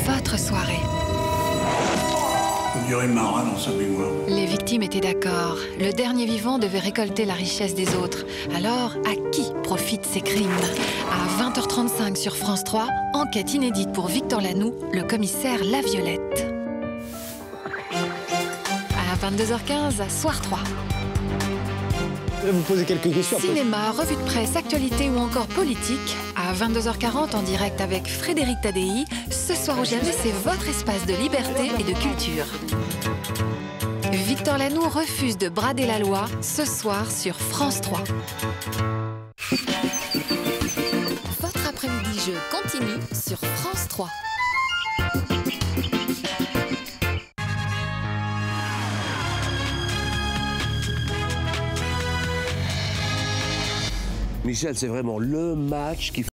votre soirée. On dirait Marat dans sa baignoire. Les victimes étaient d'accord. Le dernier vivant devait récolter la richesse des autres. Alors, à qui profitent ces crimes? À 20h35 sur France 3, enquête inédite pour Victor Lanoux, le commissaire La Violette. À 22h15, Soir 3. Je vais vous poser quelques questions. Cinéma, revue de presse, actualité ou encore politique. À 22h40 en direct avec Frédéric Tadei. Ce soir ou jamais, c'est votre espace de liberté et de culture. Victor Lanoux refuse de brader la loi ce soir sur France 3. Votre après-midi jeu continue sur France 3. Michel, c'est vraiment le match qui